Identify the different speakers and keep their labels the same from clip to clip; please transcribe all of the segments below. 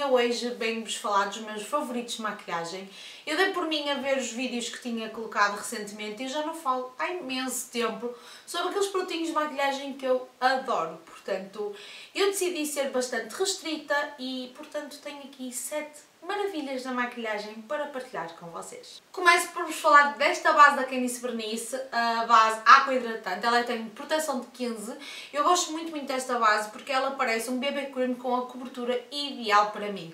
Speaker 1: hoje venho-vos falar dos meus favoritos de maquilhagem. Eu dei por mim a ver os vídeos que tinha colocado recentemente e eu já não falo há imenso tempo sobre aqueles produtinhos de maquilhagem que eu adoro. Portanto, eu decidi ser bastante restrita e, portanto, tenho aqui 7 maravilhas da maquilhagem para partilhar com vocês. Começo por vos falar desta base da Candice Bernice, a base Aqua Hidratante. Ela tem proteção de 15. Eu gosto muito desta base porque ela parece um BB Cream com a cobertura ideal para mim.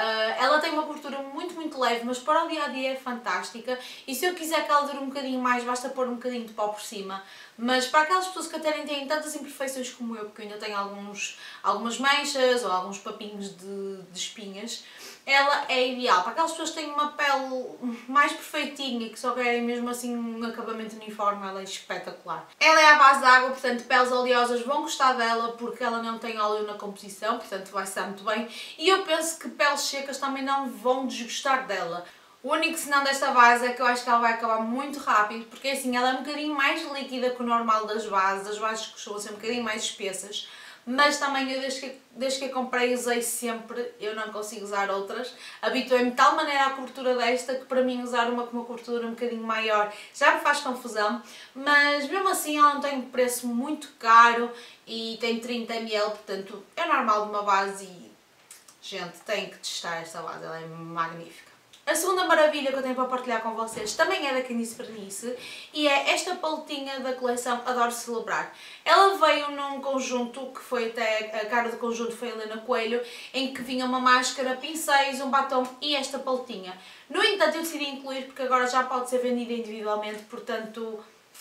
Speaker 1: Ela tem uma cobertura muito leve, mas para o dia a dia é fantástica, e se eu quiser que ela dure um bocadinho mais, basta pôr um bocadinho de pó por cima. Mas para aquelas pessoas que até nem têm tantas imperfeições como eu, porque eu ainda tenho algumas manchas ou alguns papinhos de espinhas, ela é ideal. Para aquelas pessoas que têm uma pele mais perfeitinha e que só querem mesmo assim um acabamento uniforme, ela é espetacular. Ela é à base de água, portanto peles oleosas vão gostar dela porque ela não tem óleo na composição, portanto vai estar muito bem. E eu penso que peles secas também não vão desgostar dela. O único senão desta base é que eu acho que ela vai acabar muito rápido, porque assim, ela é um bocadinho mais líquida que o normal das bases. As bases costumam ser um bocadinho mais espessas. Mas também eu desde que a comprei usei sempre, eu não consigo usar outras. Habituei-me de tal maneira à cobertura desta que para mim usar uma com uma cobertura um bocadinho maior já me faz confusão. Mas mesmo assim ela não tem um preço muito caro e tem 30 ml, portanto é normal de uma base e, gente, tem que testar esta base, ela é magnífica. A segunda maravilha que eu tenho para partilhar com vocês também é da Candice Bernice e é esta paletinha da coleção Adoro Celebrar. Ela veio num conjunto, que foi até a cara do conjunto foi a Helena Coelho, em que vinha uma máscara, pincéis, um batom e esta paletinha. No entanto, eu decidi incluir porque agora já pode ser vendida individualmente, portanto,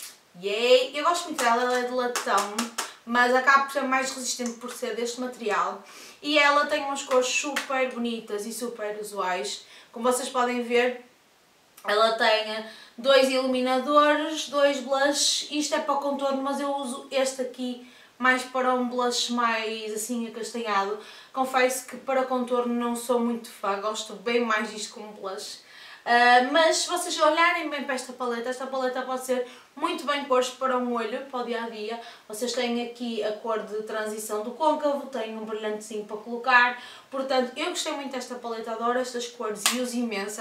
Speaker 1: yay! Eu gosto muito dela, ela é de latão, mas acaba por ser mais resistente por ser deste material. E ela tem umas cores super bonitas e super usuais. Como vocês podem ver, ela tem 2 iluminadores, 2 blushes. Isto é para o contorno, mas eu uso este aqui mais para um blush mais assim acastanhado. Confesso que para contorno não sou muito fã, gosto bem mais disto como blush. Mas se vocês olharem bem para esta paleta pode ser muito bem posto para um olho, para o dia a dia. Vocês têm aqui a cor de transição do côncavo, têm um brilhantezinho para colocar. Portanto, eu gostei muito desta paleta, adoro estas cores e uso imenso.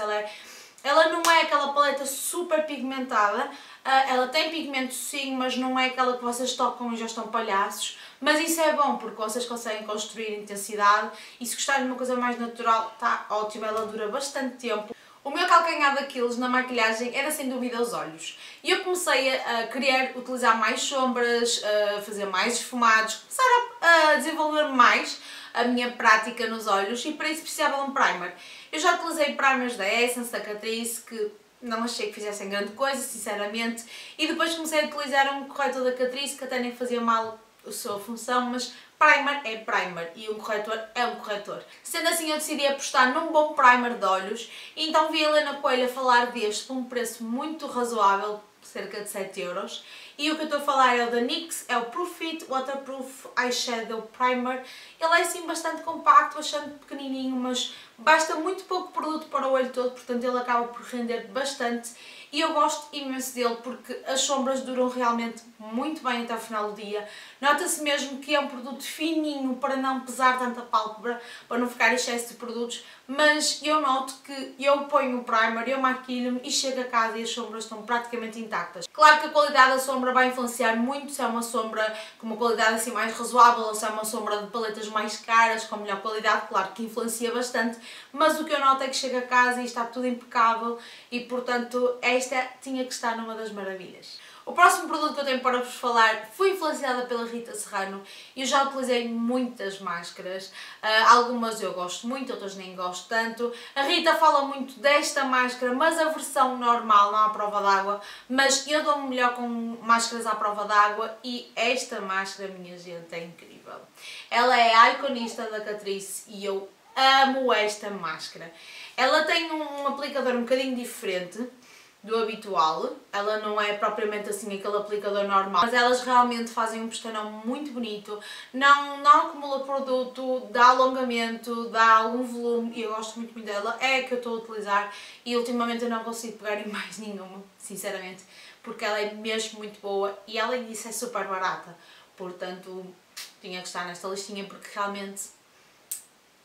Speaker 1: Ela não é aquela paleta super pigmentada, ela tem pigmento sim, mas não é aquela que vocês tocam e já estão palhaços. Mas isso é bom porque vocês conseguem construir intensidade e se gostarem de uma coisa mais natural, está ótimo, ela dura bastante tempo. O meu calcanhar daqueles na maquilhagem era sem dúvida os olhos. E eu comecei a querer utilizar mais sombras, a fazer mais esfumados, começar a desenvolver mais a minha prática nos olhos e para isso precisava de um primer. Eu já utilizei primers da Essence, da Catrice, que não achei que fizessem grande coisa, sinceramente, e depois comecei a utilizar um corretor da Catrice que até nem fazia mal a sua função, mas primer é primer e um corretor é um corretor. Sendo assim, eu decidi apostar num bom primer de olhos e então vi a Helena Coelho a falar deste por um preço muito razoável, cerca de 7 euros. E o que eu estou a falar é o da NYX, é o Proof It Waterproof Eyeshadow Primer. Ele é assim bastante compacto, bastante pequenininho, mas basta muito pouco produto para o olho todo, portanto ele acaba por render bastante. E eu gosto imenso dele porque as sombras duram realmente muito bem até o final do dia. Nota-se mesmo que é um produto fininho para não pesar tanta pálpebra, para não ficar excesso de produtos, mas eu noto que eu ponho o primer, eu maquilho-me e chego a casa e as sombras estão praticamente intactas. Claro que a qualidade da sombra vai influenciar muito, se é uma sombra com uma qualidade assim mais razoável ou se é uma sombra de paletas mais caras com melhor qualidade, claro que influencia bastante, mas o que eu noto é que chego a casa e está tudo impecável e portanto esta tinha que estar numa das maravilhas. O próximo produto que eu tenho para vos falar foi influenciada pela Rita Serrano e eu já utilizei muitas máscaras, algumas eu gosto muito, outras nem gosto tanto. A Rita fala muito desta máscara, mas a versão normal, não à prova d'água, mas eu dou-me melhor com máscaras à prova d'água e esta máscara, minha gente, é incrível. Ela é a iconista da Catrice e eu amo esta máscara. Ela tem um aplicador um bocadinho diferente do habitual, ela não é propriamente assim aquele aplicador normal, mas elas realmente fazem um pestanou muito bonito, não acumula produto, dá alongamento, dá algum volume e eu gosto muito dela, é a que eu estou a utilizar e ultimamente eu não consigo pegar em mais nenhuma, sinceramente, porque ela é mesmo muito boa e além disso é super barata, portanto tinha que estar nesta listinha porque realmente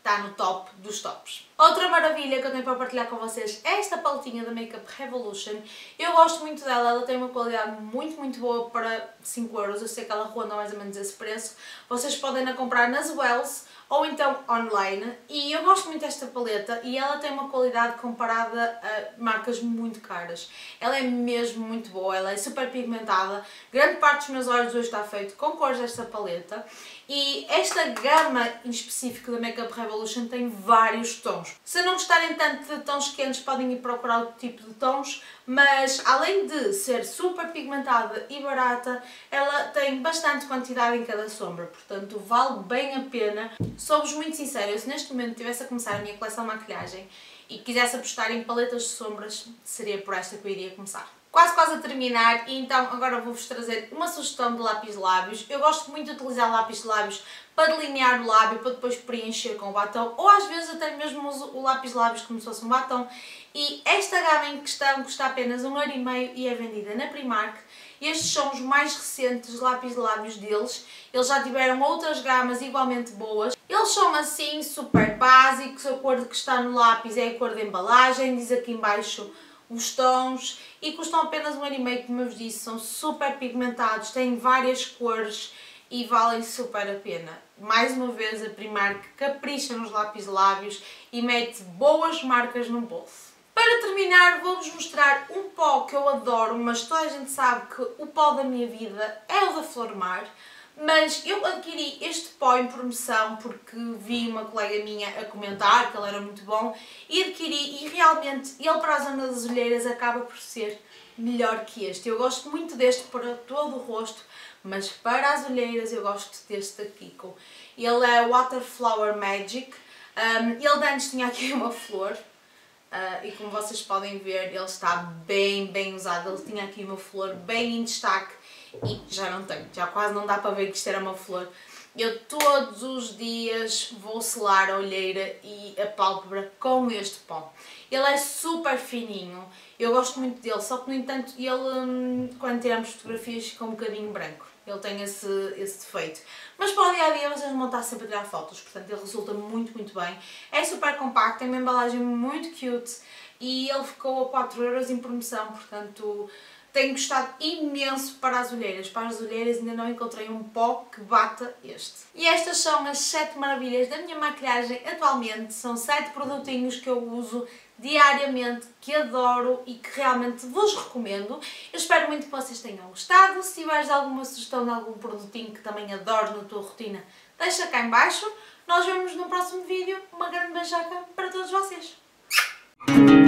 Speaker 1: está no top dos tops. Outra maravilha que eu tenho para partilhar com vocês é esta paletinha da Makeup Revolution. Eu gosto muito dela, ela tem uma qualidade muito boa para 5€, eu sei que ela ronda mais ou menos esse preço. Vocês podem a comprar nas Wells ou então online, e eu gosto muito desta paleta e ela tem uma qualidade comparada a marcas muito caras. Ela é mesmo muito boa, ela é super pigmentada, grande parte dos meus olhos hoje está feito com cores desta paleta, e esta gama em específico da Makeup Revolution tem vários tons. Se não gostarem tanto de tons quentes, podem ir procurar outro tipo de tons, mas além de ser super pigmentada e barata, ela tem bastante quantidade em cada sombra, portanto vale bem a pena. Sou-vos muito sincera, eu se neste momento estivesse a começar a minha coleção de maquilhagem e quisesse apostar em paletas de sombras, seria por esta que eu iria começar. Quase a terminar, e então agora vou-vos trazer uma sugestão de lápis de lábios. Eu gosto muito de utilizar lápis de lábios para delinear o lábio, para depois preencher com o batom, ou às vezes até mesmo uso o lápis de lábios como se fosse um batom. E esta gama em questão custa apenas 1,5€ e é vendida na Primark. Estes são os mais recentes lápis de lábios deles. Eles já tiveram outras gamas igualmente boas. Eles são assim super básicos, a cor que está no lápis é a cor da embalagem, diz aqui em baixo os tons, e custam apenas 1,5€, como eu vos disse, são super pigmentados, têm várias cores e valem super a pena. Mais uma vez a Primark capricha nos lápis de lábios e mete boas marcas no bolso. Para terminar, vou-vos mostrar um pó que eu adoro, mas toda a gente sabe que o pó da minha vida é o da Flormar. Mas eu adquiri este pó em promoção porque vi uma colega minha a comentar que ele era muito bom e adquiri, e realmente ele para a zona das olheiras acaba por ser melhor que este. Eu gosto muito deste para todo o rosto, mas para as olheiras eu gosto deste da Kiko. Ele é Water Flower Magic, ele antes tinha aqui uma flor. E como vocês podem ver, ele está bem usado. Ele tinha aqui uma flor bem em destaque e já não tenho, já quase não dá para ver que isto era uma flor. Eu todos os dias vou selar a olheira e a pálpebra com este pó. Ele é super fininho, eu gosto muito dele, só que no entanto ele, quando tiramos fotografias, fica um bocadinho branco. Ele tem esse defeito. Mas para o dia a dia vocês vão estar sempre a tirar fotos, portanto ele resulta muito bem. É super compacto, tem uma embalagem muito cute e ele ficou a 4€ em promoção, portanto tenho gostado imenso para as olheiras. Para as olheiras ainda não encontrei um pó que bata este. E estas são as 7 maravilhas da minha maquilhagem atualmente. São 7 produtinhos que eu uso diariamente, que adoro e que realmente vos recomendo. Eu espero muito que vocês tenham gostado. Se tiveres alguma sugestão de algum produtinho que também adores na tua rotina, deixa cá em baixo. Nós vemos no próximo vídeo. Uma grande beijaca para todos vocês.